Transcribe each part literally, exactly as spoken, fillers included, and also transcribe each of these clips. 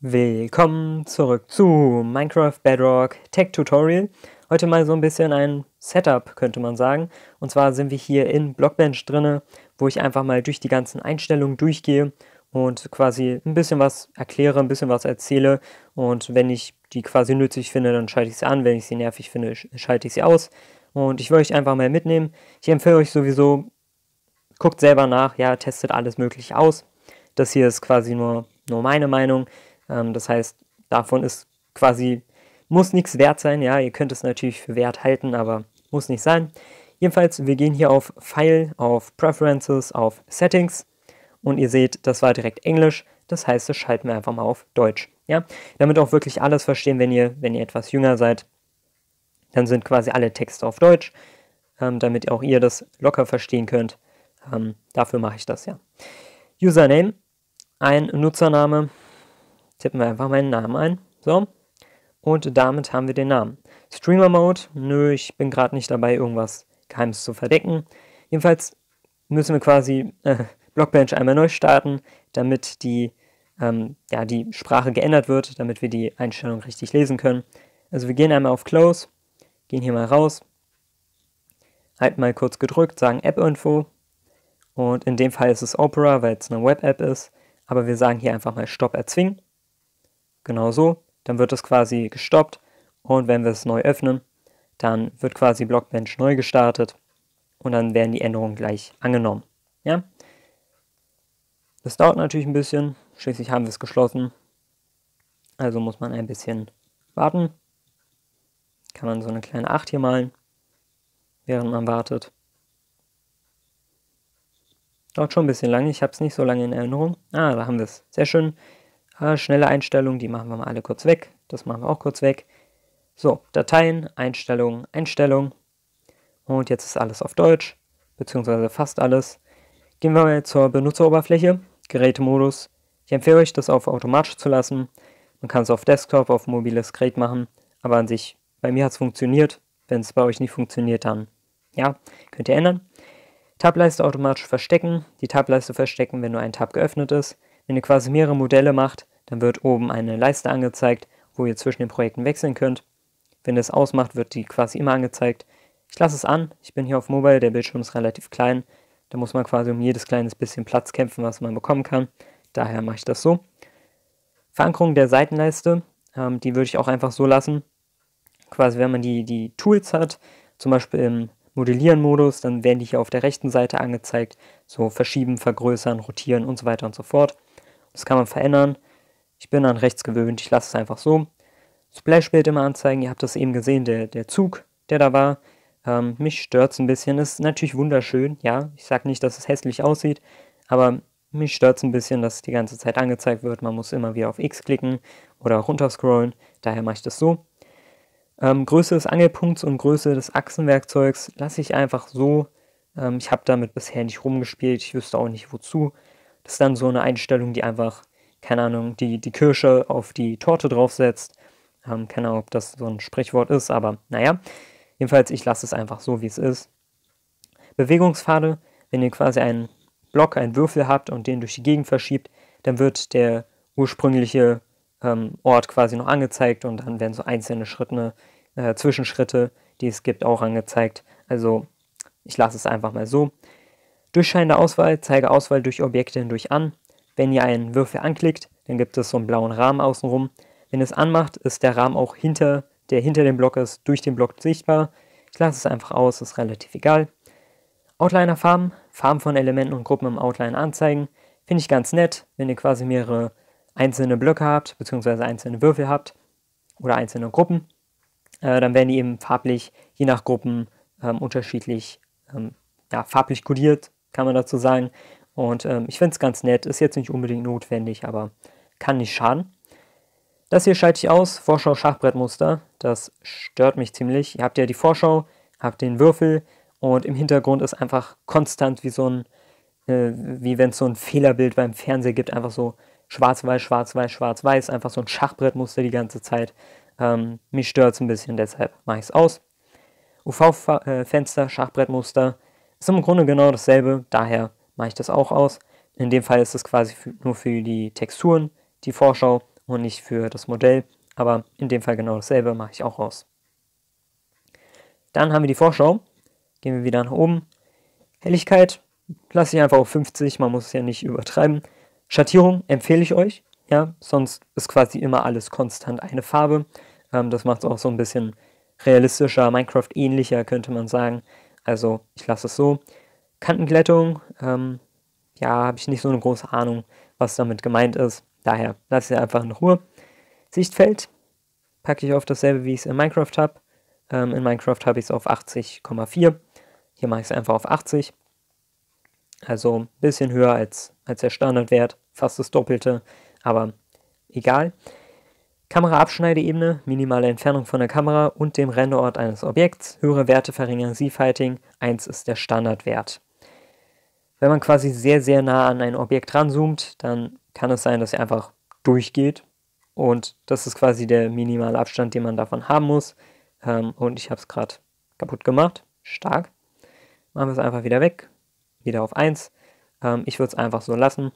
Willkommen zurück zu Minecraft Bedrock Tech Tutorial. Heute mal so ein bisschen ein Setup, könnte man sagen. Und zwar sind wir hier in Blockbench drinne, wo ich einfach mal durch die ganzen Einstellungen durchgehe und quasi ein bisschen was erkläre, ein bisschen was erzähle. Und wenn ich die quasi nützlich finde, dann schalte ich sie an. Wenn ich sie nervig finde, schalte ich sie aus. Und ich will euch einfach mal mitnehmen. Ich empfehle euch sowieso, guckt selber nach, ja, testet alles Mögliche aus. Das hier ist quasi nur, nur meine Meinung. Ähm, das heißt, davon ist quasi, muss nichts wert sein. Ja, ihr könnt es natürlich für wert halten, aber muss nicht sein. Jedenfalls, wir gehen hier auf File, auf Preferences, auf Settings. Und ihr seht, das war direkt Englisch. Das heißt, das schalten wir einfach mal auf Deutsch. Ja, damit auch wirklich alles verstehen, wenn ihr, wenn ihr etwas jünger seid. Dann sind quasi alle Texte auf Deutsch, ähm, damit auch ihr das locker verstehen könnt. Ähm, dafür mache ich das, ja. Username, ein Nutzername. Tippen wir einfach meinen Namen ein. So. Und damit haben wir den Namen. Streamer Mode. Nö, ich bin gerade nicht dabei, irgendwas Geheimes zu verdecken. Jedenfalls müssen wir quasi äh, Blockbench einmal neu starten, damit die, ähm, ja, die Sprache geändert wird, damit wir die Einstellung richtig lesen können. Also wir gehen einmal auf Close, gehen hier mal raus, halten mal kurz gedrückt, sagen App-Info. Und in dem Fall ist es Opera, weil es eine Web-App ist. Aber wir sagen hier einfach mal Stopp erzwingen. Genau so, dann wird es quasi gestoppt und wenn wir es neu öffnen, dann wird quasi Blockbench neu gestartet und dann werden die Änderungen gleich angenommen. Ja? Das dauert natürlich ein bisschen, schließlich haben wir es geschlossen, also muss man ein bisschen warten. Kann man so eine kleine acht hier malen, während man wartet. Dauert schon ein bisschen lange, ich habe es nicht so lange in Erinnerung. Ah, da haben wir es, sehr schön. Ah, schnelle Einstellungen, die machen wir mal alle kurz weg. Das machen wir auch kurz weg. So, Dateien, Einstellungen, Einstellungen. Und jetzt ist alles auf Deutsch, beziehungsweise fast alles. Gehen wir mal zur Benutzeroberfläche, Gerätemodus. Ich empfehle euch, das auf automatisch zu lassen. Man kann es auf Desktop, auf mobiles Gerät machen, aber an sich, bei mir hat es funktioniert. Wenn es bei euch nicht funktioniert, dann ja, könnt ihr ändern. Tableiste automatisch verstecken. Die Tableiste verstecken, wenn nur ein Tab geöffnet ist. Wenn ihr quasi mehrere Modelle macht, dann wird oben eine Leiste angezeigt, wo ihr zwischen den Projekten wechseln könnt. Wenn ihr es ausmacht, wird die quasi immer angezeigt. Ich lasse es an. Ich bin hier auf Mobile, der Bildschirm ist relativ klein. Da muss man quasi um jedes kleines bisschen Platz kämpfen, was man bekommen kann. Daher mache ich das so. Verankerung der Seitenleiste, ähm, die würde ich auch einfach so lassen. Quasi, wenn man die, die Tools hat, zum Beispiel im Modellieren-Modus, dann werden die hier auf der rechten Seite angezeigt. So verschieben, vergrößern, rotieren und so weiter und so fort. Das kann man verändern. Ich bin an rechts gewöhnt, ich lasse es einfach so. Splashbild immer anzeigen, ihr habt das eben gesehen, der, der Zug, der da war. Ähm, mich stört es ein bisschen, ist natürlich wunderschön, ja. Ich sage nicht, dass es hässlich aussieht, aber mich stört es ein bisschen, dass es die ganze Zeit angezeigt wird. Man muss immer wieder auf X klicken oder runterscrollen, daher mache ich das so. Ähm, Größe des Angelpunkts und Größe des Achsenwerkzeugs lasse ich einfach so. Ähm, ich habe damit bisher nicht rumgespielt, ich wüsste auch nicht wozu. Das ist dann so eine Einstellung, die einfach, keine Ahnung, die, die Kirsche auf die Torte draufsetzt. Ähm, keine Ahnung, ob das so ein Sprichwort ist, aber naja. Jedenfalls, ich lasse es einfach so, wie es ist. Bewegungspfade, wenn ihr quasi einen Block, einen Würfel habt und den durch die Gegend verschiebt, dann wird der ursprüngliche ähm, Ort quasi noch angezeigt und dann werden so einzelne Schritte, äh, Zwischenschritte, die es gibt, auch angezeigt. Also, ich lasse es einfach mal so. Durchscheinende Auswahl, zeige Auswahl durch Objekte hindurch an. Wenn ihr einen Würfel anklickt, dann gibt es so einen blauen Rahmen außenrum. Wenn ihr es anmacht, ist der Rahmen auch hinter, der hinter dem Block ist, durch den Block sichtbar. Ich lasse es einfach aus, ist relativ egal. Outliner Farben, Farben von Elementen und Gruppen im Outline anzeigen. Finde ich ganz nett, wenn ihr quasi mehrere einzelne Blöcke habt, beziehungsweise einzelne Würfel habt oder einzelne Gruppen. Äh, dann werden die eben farblich, je nach Gruppen, ähm, unterschiedlich ähm, ja, farblich kodiert, kann man dazu sagen. Und ähm, ich finde es ganz nett, ist jetzt nicht unbedingt notwendig, aber kann nicht schaden. Das hier schalte ich aus, Vorschau Schachbrettmuster, das stört mich ziemlich. Ihr habt ja die Vorschau, habt den Würfel und im Hintergrund ist einfach konstant wie so ein, äh, wie wenn es so ein Fehlerbild beim Fernseher gibt, einfach so schwarz-weiß, schwarz-weiß, schwarz-weiß, einfach so ein Schachbrettmuster die ganze Zeit. Ähm, mich stört es ein bisschen, deshalb mache ich es aus. U V-Fenster, Schachbrettmuster, ist im Grunde genau dasselbe, daher mache ich das auch aus. In dem Fall ist es quasi für, nur für die Texturen, die Vorschau und nicht für das Modell, aber in dem Fall genau dasselbe, mache ich auch raus. Dann haben wir die Vorschau, gehen wir wieder nach oben. Helligkeit lasse ich einfach auf fünfzig, man muss es ja nicht übertreiben. Schattierung empfehle ich euch, ja, sonst ist quasi immer alles konstant eine Farbe. Ähm, das macht es auch so ein bisschen realistischer, Minecraft-ähnlicher, könnte man sagen. Also ich lasse es so. Kantenglättung, ähm, ja, habe ich nicht so eine große Ahnung, was damit gemeint ist. Daher lasse ich es einfach in Ruhe. Sichtfeld packe ich auf dasselbe, wie ich es in Minecraft habe. Ähm, in Minecraft habe ich es auf achtzig Komma vier. Hier mache ich es einfach auf achtzig. Also ein bisschen höher als, als der Standardwert, fast das Doppelte, aber egal. Kameraabschneideebene, minimale Entfernung von der Kamera und dem Renderort eines Objekts. Höhere Werte verringern Z-Fighting, eins ist der Standardwert. Wenn man quasi sehr, sehr nah an ein Objekt ranzoomt, dann kann es sein, dass er einfach durchgeht. Und das ist quasi der minimale Abstand, den man davon haben muss. Ähm, und ich habe es gerade kaputt gemacht. Stark. Machen wir es einfach wieder weg. Wieder auf eins. Ähm, ich würde es einfach so lassen.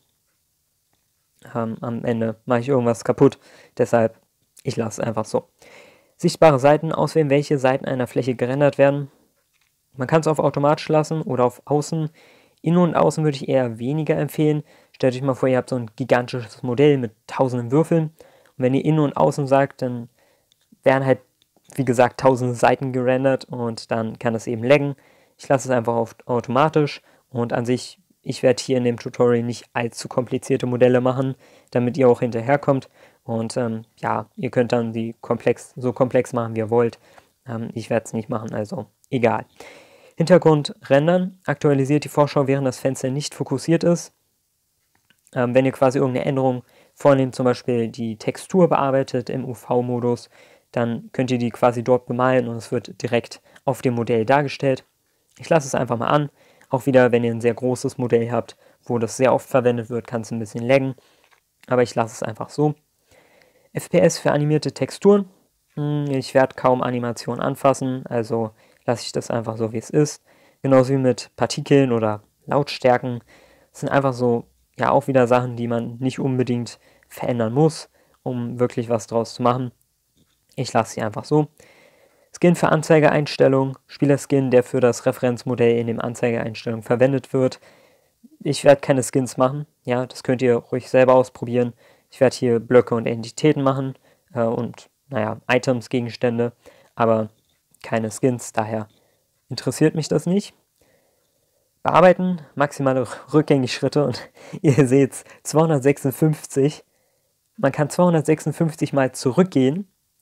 Ähm, am Ende mache ich irgendwas kaputt. Deshalb, ich lasse es einfach so. Sichtbare Seiten auswählen, welche Seiten einer Fläche gerendert werden. Man kann es auf automatisch lassen oder auf außen. Innen und außen würde ich eher weniger empfehlen. Stellt euch mal vor, ihr habt so ein gigantisches Modell mit tausenden Würfeln. Und wenn ihr innen und außen sagt, dann werden halt, wie gesagt, tausende Seiten gerendert und dann kann das eben laggen. Ich lasse es einfach auf automatisch und an sich, ich werde hier in dem Tutorial nicht allzu komplizierte Modelle machen, damit ihr auch hinterherkommt. Und ähm, ja, ihr könnt dann die komplex, so komplex machen, wie ihr wollt. Ähm, ich werde es nicht machen, also egal. Hintergrund rendern, aktualisiert die Vorschau, während das Fenster nicht fokussiert ist. Ähm, wenn ihr quasi irgendeine Änderung vornehmt, zum Beispiel die Textur bearbeitet im U V-Modus, dann könnt ihr die quasi dort bemalen und es wird direkt auf dem Modell dargestellt. Ich lasse es einfach mal an. Auch wieder, wenn ihr ein sehr großes Modell habt, wo das sehr oft verwendet wird, kann es ein bisschen laggen. Aber ich lasse es einfach so. F P S für animierte Texturen. Ich werde kaum Animationen anfassen, also lasse ich das einfach so, wie es ist. Genauso wie mit Partikeln oder Lautstärken. Das sind einfach so, ja, auch wieder Sachen, die man nicht unbedingt verändern muss, um wirklich was draus zu machen. Ich lasse sie einfach so. Skin für Anzeigeeinstellungen, Spielerskin, der für das Referenzmodell in den Anzeigeeinstellungen verwendet wird. Ich werde keine Skins machen, ja, das könnt ihr ruhig selber ausprobieren. Ich werde hier Blöcke und Entitäten machen äh, und, naja, Items, Gegenstände, aber keine Skins, daher interessiert mich das nicht. Bearbeiten, maximale Rückgängeschritte und ihr seht zweihundertsechsundfünfzig. Man kann zweihundertsechsundfünfzig Mal zurückgehen,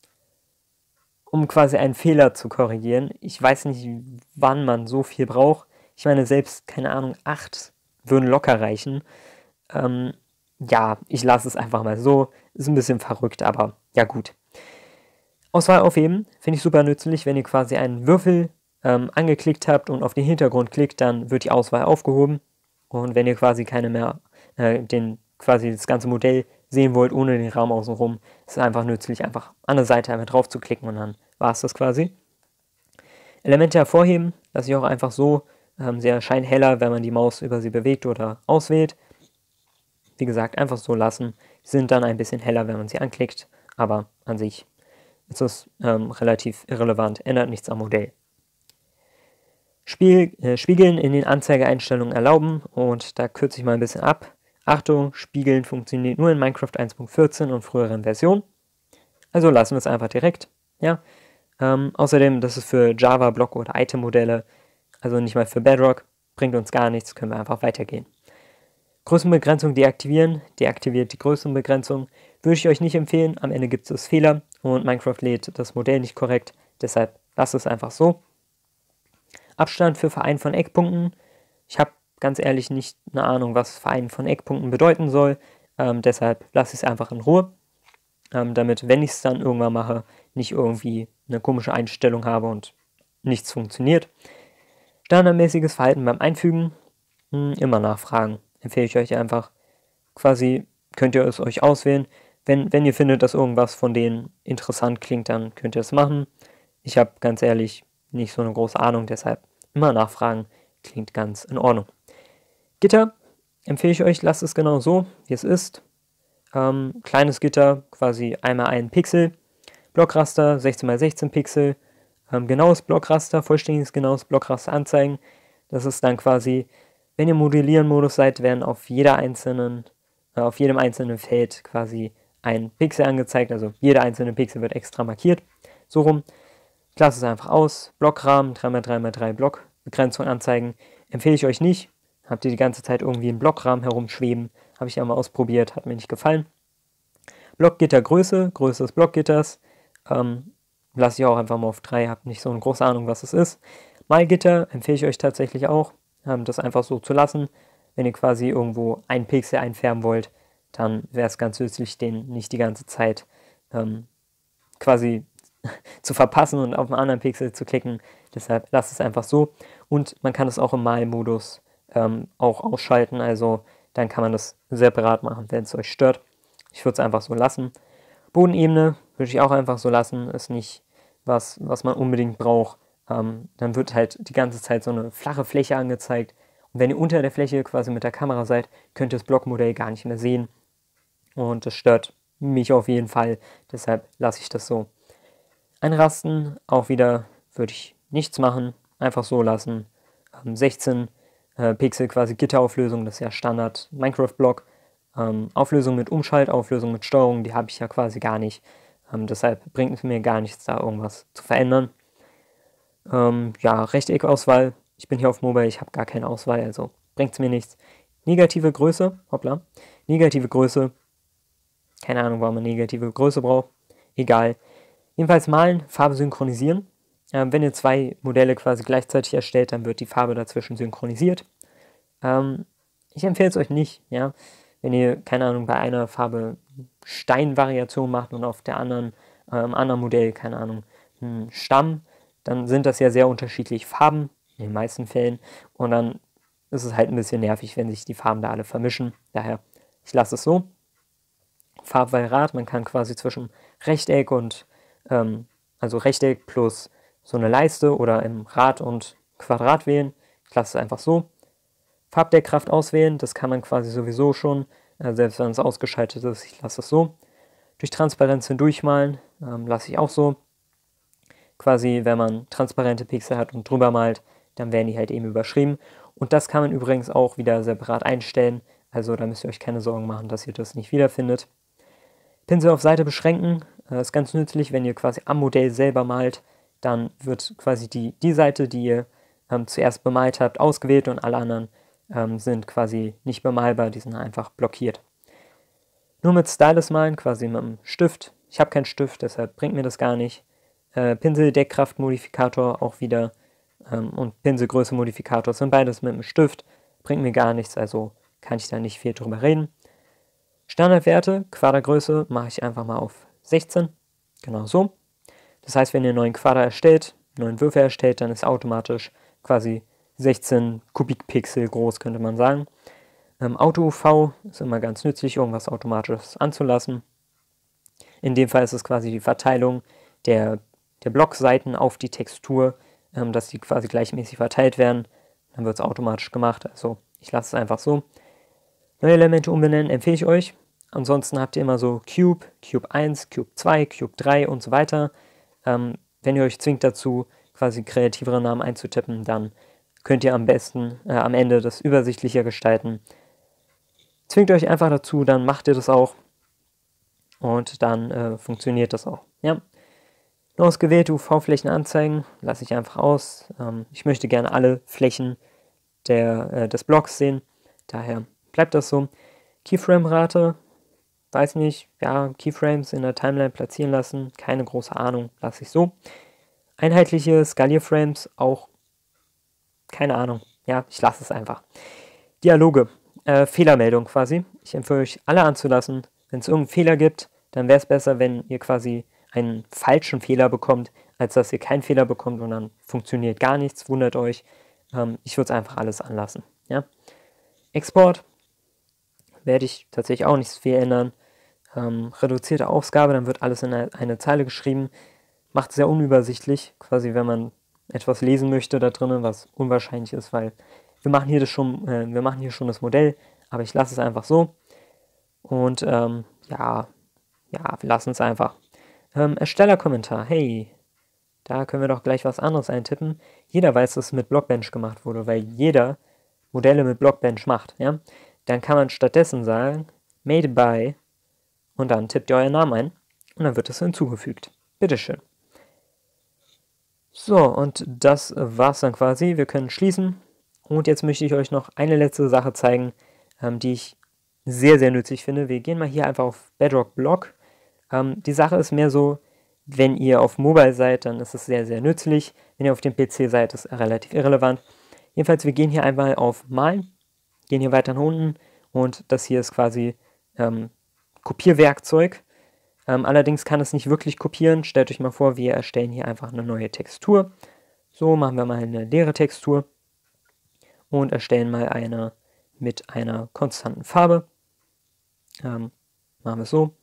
um quasi einen Fehler zu korrigieren. Ich weiß nicht, wann man so viel braucht. Ich meine, selbst, keine Ahnung, acht würden locker reichen. Ähm, ja, ich lasse es einfach mal so. Ist ein bisschen verrückt, aber ja gut. Auswahl aufheben, finde ich super nützlich, wenn ihr quasi einen Würfel ähm, angeklickt habt und auf den Hintergrund klickt, dann wird die Auswahl aufgehoben. Und wenn ihr quasi keine mehr, äh, den, quasi das ganze Modell sehen wollt, ohne den Raum außenrum, ist es einfach nützlich, einfach an der Seite einmal drauf zu klicken und dann war es das quasi. Elemente hervorheben, lasse ich auch einfach so. Ähm, sie erscheinen heller, wenn man die Maus über sie bewegt oder auswählt. Wie gesagt, einfach so lassen. Sie sind dann ein bisschen heller, wenn man sie anklickt, aber an sich ist es ähm, relativ irrelevant, ändert nichts am Modell. Spiel, äh, Spiegeln in den Anzeigeeinstellungen erlauben und da kürze ich mal ein bisschen ab. Achtung, Spiegeln funktioniert nur in Minecraft eins Punkt vierzehn und früheren Versionen. Also lassen wir es einfach direkt. Ja. Ähm, außerdem, das ist für Java, Block oder Item-Modelle, also nicht mal für Bedrock, bringt uns gar nichts, können wir einfach weitergehen. Größenbegrenzung deaktivieren, deaktiviert die Größenbegrenzung. Würde ich euch nicht empfehlen, am Ende gibt es Fehler und Minecraft lädt das Modell nicht korrekt, deshalb lasst es einfach so. Abstand für Verein von Eckpunkten. Ich habe ganz ehrlich nicht eine Ahnung, was Verein von Eckpunkten bedeuten soll, ähm, deshalb lasse ich es einfach in Ruhe, ähm, damit, wenn ich es dann irgendwann mache, nicht irgendwie eine komische Einstellung habe und nichts funktioniert. Standardmäßiges Verhalten beim Einfügen, hm, immer nachfragen. Empfehle ich euch einfach. Quasi könnt ihr es euch auswählen. Wenn, wenn ihr findet, dass irgendwas von denen interessant klingt, dann könnt ihr es machen. Ich habe ganz ehrlich nicht so eine große Ahnung, deshalb immer nachfragen. Klingt ganz in Ordnung. Gitter empfehle ich euch, lasst es genau so, wie es ist. Ähm, kleines Gitter, quasi einmal ein Pixel. Blockraster, sechzehn mal sechzehn Pixel. Ähm, genaues Blockraster, vollständiges genaues Blockraster anzeigen. Das ist dann quasi, wenn ihr Modellieren-Modus seid, werden auf jeder einzelnen, äh, auf jedem einzelnen Feld quasi ein Pixel angezeigt. Also jeder einzelne Pixel wird extra markiert. So rum. Ich lasse es einfach aus. Blockrahmen, drei mal drei mal drei Block. Begrenzung anzeigen. Empfehle ich euch nicht. Habt ihr die ganze Zeit irgendwie einen Blockrahmen herumschweben. Habe ich ja mal ausprobiert, hat mir nicht gefallen. Blockgittergröße, Größe des Blockgitters. Ähm, lasse ich auch einfach mal auf drei, habe nicht so eine große Ahnung, was es ist. Malgitter empfehle ich euch tatsächlich auch, ähm, das einfach so zu lassen. Wenn ihr quasi irgendwo einen Pixel einfärben wollt, dann wäre es ganz nützlich, den nicht die ganze Zeit ähm, quasi zu verpassen und auf einen anderen Pixel zu klicken. Deshalb lasst es einfach so. Und man kann es auch im Malmodus ähm, auch ausschalten, also dann kann man das separat machen, wenn es euch stört. Ich würde es einfach so lassen. Bodenebene würde ich auch einfach so lassen, ist nicht was, was man unbedingt braucht. Ähm, dann wird halt die ganze Zeit so eine flache Fläche angezeigt. Und wenn ihr unter der Fläche quasi mit der Kamera seid, könnt ihr das Blockmodell gar nicht mehr sehen. Und das stört mich auf jeden Fall, deshalb lasse ich das so. Einrasten, auch wieder würde ich nichts machen, einfach so lassen. Ähm, sechzehn äh, Pixel quasi Gitterauflösung, das ist ja Standard Minecraft-Block. Ähm, Auflösung mit Umschalt, Auflösung mit Steuerung, die habe ich ja quasi gar nicht. Ähm, deshalb bringt es mir gar nichts, da irgendwas zu verändern. Ähm, ja, Rechteckauswahl. Ich bin hier auf Mobile, ich habe gar keine Auswahl, also bringt es mir nichts. Negative Größe, hoppla. Negative Größe. Keine Ahnung, warum man negative Größe braucht. Egal. Jedenfalls malen, Farbe synchronisieren. Ähm, wenn ihr zwei Modelle quasi gleichzeitig erstellt, dann wird die Farbe dazwischen synchronisiert. Ähm, ich empfehle es euch nicht, ja. Wenn ihr, keine Ahnung, bei einer Farbe Steinvariation macht und auf der anderen, äh, im anderen Modell, keine Ahnung, einen Stamm, dann sind das ja sehr unterschiedliche Farben, in den meisten Fällen. Und dann ist es halt ein bisschen nervig, wenn sich die Farben da alle vermischen. Daher, ich lasse es so. Farbwahlrad, man kann quasi zwischen Rechteck und, ähm, also Rechteck plus so eine Leiste oder im Rad und Quadrat wählen. Ich lasse es einfach so. Farbdeckkraft auswählen, das kann man quasi sowieso schon, äh, selbst wenn es ausgeschaltet ist, ich lasse es so. Durch Transparenz hindurchmalen, ähm, lasse ich auch so. Quasi, wenn man transparente Pixel hat und drüber malt, dann werden die halt eben überschrieben. Und das kann man übrigens auch wieder separat einstellen, also da müsst ihr euch keine Sorgen machen, dass ihr das nicht wiederfindet. Pinsel auf Seite beschränken, äh, ist ganz nützlich, wenn ihr quasi am Modell selber malt, dann wird quasi die, die Seite, die ihr ähm, zuerst bemalt habt, ausgewählt und alle anderen ähm, sind quasi nicht bemalbar, die sind einfach blockiert. Nur mit Stylus malen, quasi mit einem Stift. Ich habe keinen Stift, deshalb bringt mir das gar nicht. Äh, Pinsel-Deckkraft-Modifikator auch wieder ähm, und Pinselgröße-Modifikator sind beides mit einem Stift, bringt mir gar nichts, also kann ich da nicht viel drüber reden. Standardwerte, Quadergröße mache ich einfach mal auf sechzehn, genau so. Das heißt, wenn ihr einen neuen Quader erstellt, einen neuen Würfel erstellt, dann ist automatisch quasi sechzehn Kubikpixel groß, könnte man sagen. Ähm, Auto-U V ist immer ganz nützlich, irgendwas automatisch anzulassen. In dem Fall ist es quasi die Verteilung der, der Blockseiten auf die Textur, ähm, dass die quasi gleichmäßig verteilt werden. Dann wird es automatisch gemacht, also ich lasse es einfach so. Neue Elemente umbenennen empfehle ich euch. Ansonsten habt ihr immer so Cube, Cube eins, Cube zwei, Cube drei und so weiter. Ähm, wenn ihr euch zwingt dazu, quasi kreativere Namen einzutippen, dann könnt ihr am besten äh, am Ende das übersichtlicher gestalten. Zwingt euch einfach dazu, dann macht ihr das auch und dann äh, funktioniert das auch. Ja. Ausgewählte U V-Flächen anzeigen, lasse ich einfach aus. Ähm, ich möchte gerne alle Flächen der, äh, des Blocks sehen, daher bleibt das so. Keyframe-Rate, weiß nicht, ja, Keyframes in der Timeline platzieren lassen, keine große Ahnung, lasse ich so. Einheitliche Skalierframes, auch keine Ahnung, ja, ich lasse es einfach. Dialoge, äh, Fehlermeldung quasi. Ich empfehle euch alle anzulassen. Wenn es irgendeinen Fehler gibt, dann wäre es besser, wenn ihr quasi einen falschen Fehler bekommt, als dass ihr keinen Fehler bekommt und dann funktioniert gar nichts, wundert euch. Ähm, ich würde es einfach alles anlassen. Ja? Export werde ich tatsächlich auch nicht so viel ändern. Ähm, reduzierte Ausgabe, dann wird alles in eine, eine Zeile geschrieben. Macht es sehr unübersichtlich, quasi wenn man etwas lesen möchte da drinnen, was unwahrscheinlich ist, weil wir machen hier das schon, äh, wir machen hier schon das Modell, aber ich lasse es einfach so. Und ähm, ja, ja, wir lassen es einfach. Ähm, Erstellerkommentar, hey, da können wir doch gleich was anderes eintippen. Jeder weiß, dass es mit Blockbench gemacht wurde, weil jeder Modelle mit Blockbench macht, ja. Dann kann man stattdessen sagen, made by, und dann tippt ihr euren Namen ein und dann wird es hinzugefügt. Bitteschön. So, und das war's dann quasi. Wir können schließen. Und jetzt möchte ich euch noch eine letzte Sache zeigen, ähm, die ich sehr, sehr nützlich finde. Wir gehen mal hier einfach auf Bedrock Block. Ähm, die Sache ist mehr so, wenn ihr auf Mobile seid, dann ist es sehr, sehr nützlich. Wenn ihr auf dem P C seid, ist es relativ irrelevant. Jedenfalls, wir gehen hier einmal auf Malen, gehen hier weiter nach unten und das hier ist quasi ähm, Kopierwerkzeug. Ähm, allerdings kann es nicht wirklich kopieren. Stellt euch mal vor, wir erstellen hier einfach eine neue Textur. So, machen wir mal eine leere Textur und erstellen mal eine mit einer konstanten Farbe. Ähm, machen wir es so.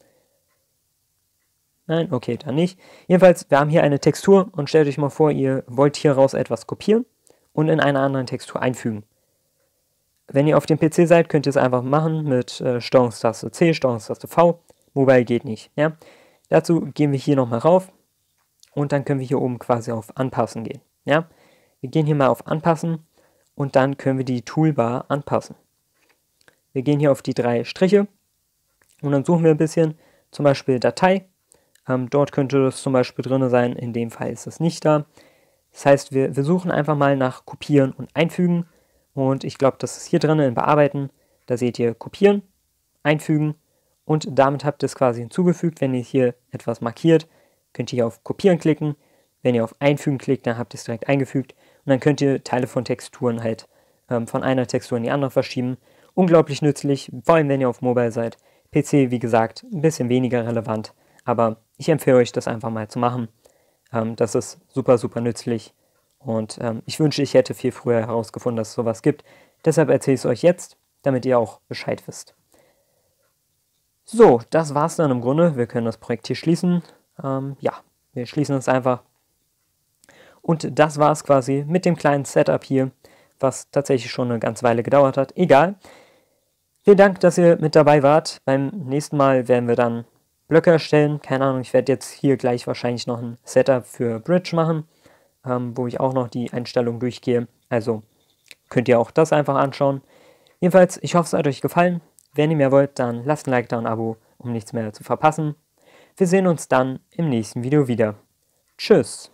Nein, okay, dann nicht. Jedenfalls, wir haben hier eine Textur und stellt euch mal vor, ihr wollt hieraus etwas kopieren und in einer anderen Textur einfügen. Wenn ihr auf dem P C seid, könnt ihr es einfach machen mit äh, Steuerungstaste C, Steuerungstaste V. Mobile geht nicht. Ja? Dazu gehen wir hier nochmal rauf und dann können wir hier oben quasi auf Anpassen gehen. Ja? Wir gehen hier mal auf Anpassen und dann können wir die Toolbar anpassen. Wir gehen hier auf die drei Striche und dann suchen wir ein bisschen, zum Beispiel Datei. Ähm, dort könnte das zum Beispiel drin sein, in dem Fall ist es nicht da. Das heißt, wir, wir suchen einfach mal nach Kopieren und Einfügen und ich glaube, das ist hier drin in Bearbeiten. Da seht ihr Kopieren, Einfügen und damit habt ihr es quasi hinzugefügt. Wenn ihr hier etwas markiert, könnt ihr hier auf Kopieren klicken. Wenn ihr auf Einfügen klickt, dann habt ihr es direkt eingefügt und dann könnt ihr Teile von Texturen halt ähm, von einer Textur in die andere verschieben. Unglaublich nützlich, vor allem wenn ihr auf Mobile seid. P C, wie gesagt, ein bisschen weniger relevant, aber ich empfehle euch, das einfach mal zu machen. Ähm, das ist super, super nützlich und ähm, ich wünsche, ich hätte viel früher herausgefunden, dass es sowas gibt. Deshalb erzähle ich es euch jetzt, damit ihr auch Bescheid wisst. So, das war's dann im Grunde. Wir können das Projekt hier schließen. Ähm, ja, wir schließen es einfach. Und das war's quasi mit dem kleinen Setup hier, was tatsächlich schon eine ganze Weile gedauert hat. Egal. Vielen Dank, dass ihr mit dabei wart. Beim nächsten Mal werden wir dann Blöcke erstellen. Keine Ahnung, ich werde jetzt hier gleich wahrscheinlich noch ein Setup für Bridge machen, ähm, wo ich auch noch die Einstellungen durchgehe. Also könnt ihr auch das einfach anschauen. Jedenfalls, ich hoffe, es hat euch gefallen. Wenn ihr mehr wollt, dann lasst ein Like da, ein Abo, um nichts mehr zu verpassen. Wir sehen uns dann im nächsten Video wieder. Tschüss!